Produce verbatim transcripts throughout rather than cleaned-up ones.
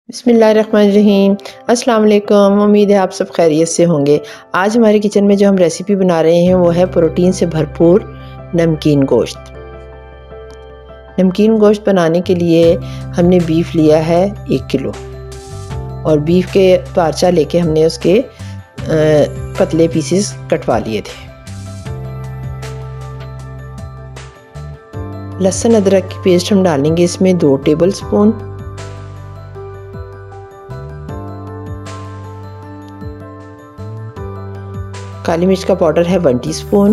बिस्मिल्लाहिर्रहमानिर्रहीम। अस्सलाम वालेकुम। उम्मीद है आप सब खैरियत से होंगे। आज हमारे किचन में जो हम रेसिपी बना रहे हैं वो है प्रोटीन से भरपूर नमकीन गोश्त। नमकीन गोश्त बनाने के लिए हमने बीफ लिया है एक किलो और बीफ के पार्चा लेके हमने उसके पतले पीसेस कटवा लिए थे। लहसुन अदरक की पेस्ट हम डालेंगे इसमें दो टेबल स्पून। काली मिर्च का पाउडर है वन टीस्पून।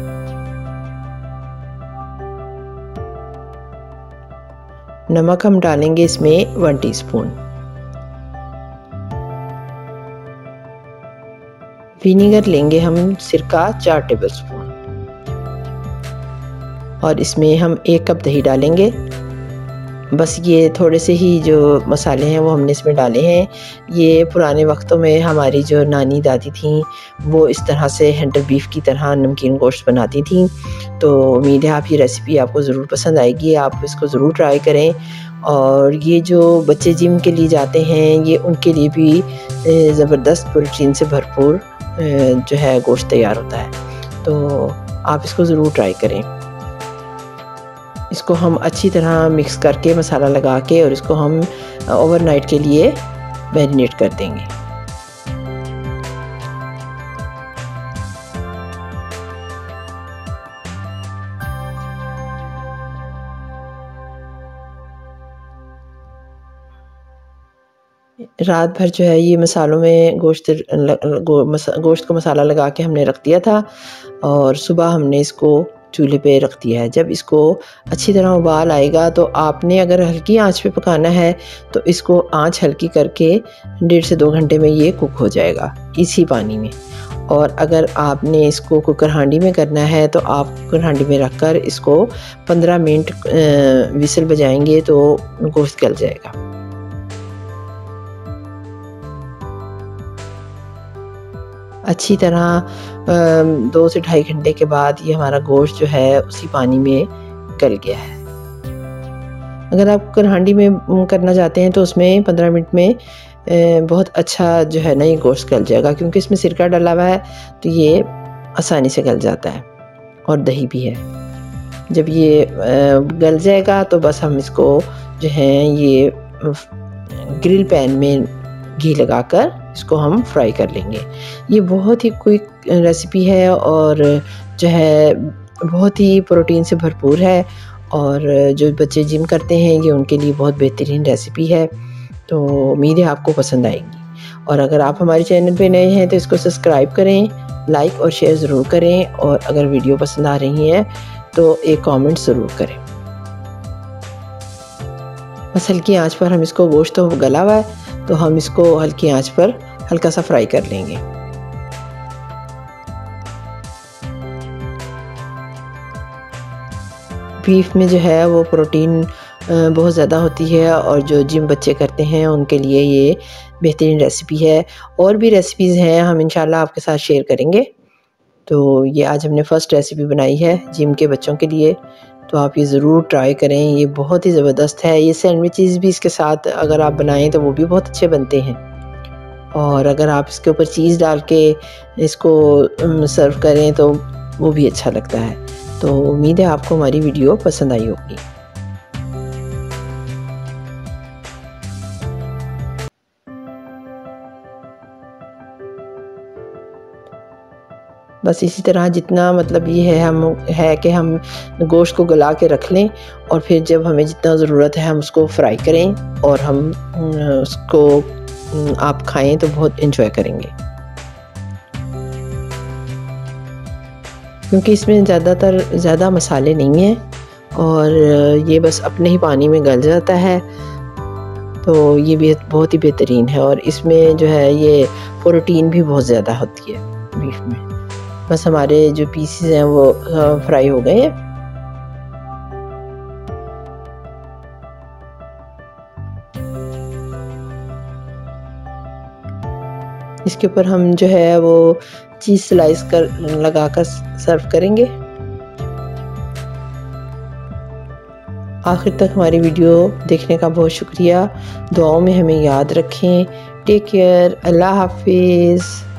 नमक हम डालेंगे इसमें वन टीस्पून। विनीगर लेंगे हम सिरका चार टेबल स्पून और इसमें हम एक कप दही डालेंगे। बस ये थोड़े से ही जो मसाले हैं वो हमने इसमें डाले हैं। ये पुराने वक्तों में हमारी जो नानी दादी थी वो इस तरह से हैंडल बीफ की तरह नमकीन गोश्त बनाती थी। तो उम्मीद है आप ये रेसिपी आपको ज़रूर पसंद आएगी, आप इसको ज़रूर ट्राई करें। और ये जो बच्चे जिम के लिए जाते हैं ये उनके लिए भी ज़बरदस्त प्रोटीन से भरपूर जो है गोश्त तैयार होता है, तो आप इसको ज़रूर ट्राई करें। इसको हम अच्छी तरह मिक्स करके मसाला लगा के और इसको हम ओवरनाइट के लिए मैरिनेट कर देंगे। रात भर जो है ये मसालों में गोश्त गो, गोश्त को मसाला लगा के हमने रख दिया था और सुबह हमने इसको चूल्हे पे रख दिया है। जब इसको अच्छी तरह उबाल आएगा तो आपने अगर हल्की आंच पे पकाना है तो इसको आंच हल्की करके डेढ़ से दो घंटे में ये कुक हो जाएगा इसी पानी में। और अगर आपने इसको कुकर हांडी में करना है तो आप कुकर हांडी में रखकर इसको पंद्रह मिनट विसल बजाएंगे तो गोश्त गल जाएगा। अच्छी तरह दो से ढाई घंटे के बाद ये हमारा गोश्त जो है उसी पानी में गल गया है। अगर आप कुकर हांडी में करना चाहते हैं तो उसमें पंद्रह मिनट में बहुत अच्छा जो है ना ये गोश्त गल जाएगा, क्योंकि इसमें सिरका डाला हुआ है तो ये आसानी से गल जाता है और दही भी है। जब ये गल जाएगा तो बस हम इसको जो है ये ग्रिल पैन में घी लगाकर इसको हम फ्राई कर लेंगे। ये बहुत ही क्विक रेसिपी है और जो है बहुत ही प्रोटीन से भरपूर है और जो बच्चे जिम करते हैं ये उनके लिए बहुत बेहतरीन रेसिपी है। तो उम्मीद है आपको पसंद आएगी। और अगर आप हमारे चैनल पे नए हैं तो इसको सब्सक्राइब करें, लाइक और शेयर ज़रूर करें और अगर वीडियो पसंद आ रही है तो एक कमेंट ज़रूर करें। बस हल्की आंच पर हम इसको, गोश्त तो गला हुआ है तो हम इसको हल्की आंच पर हल्का सा फ्राई कर लेंगे। बीफ में जो है वो प्रोटीन बहुत ज़्यादा होती है और जो जिम बच्चे करते हैं उनके लिए ये बेहतरीन रेसिपी है। और भी रेसिपीज़ हैं हम इंशाल्लाह आपके साथ शेयर करेंगे। तो ये आज हमने फ़र्स्ट रेसिपी बनाई है जिम के बच्चों के लिए, तो आप ये ज़रूर ट्राई करें। ये बहुत ही ज़बरदस्त है। ये सैंडविचेस भी इसके साथ अगर आप बनाएं तो वो भी बहुत अच्छे बनते हैं और अगर आप इसके ऊपर चीज़ डाल के इसको सर्व करें तो वो भी अच्छा लगता है। तो उम्मीद है आपको हमारी वीडियो पसंद आई होगी। बस इसी तरह जितना मतलब ये है हम है कि हम गोश्त को गला के रख लें और फिर जब हमें जितना ज़रूरत है हम उसको फ्राई करें और हम उसको आप खाएं तो बहुत एंजॉय करेंगे, क्योंकि इसमें ज़्यादातर ज़्यादा मसाले नहीं हैं और ये बस अपने ही पानी में गल जाता है। तो ये भी बहुत ही बेहतरीन है और इसमें जो है ये प्रोटीन भी बहुत ज़्यादा होती है बीफ में। बस हमारे जो पीसेस हैं वो फ्राई हो गए हैं। इसके ऊपर हम जो है वो चीज़ स्लाइस कर लगाकर सर्व करेंगे। आखिर तक हमारी वीडियो देखने का बहुत शुक्रिया। दुआओं में हमें याद रखें। Take care. अल्लाह हाफिज़।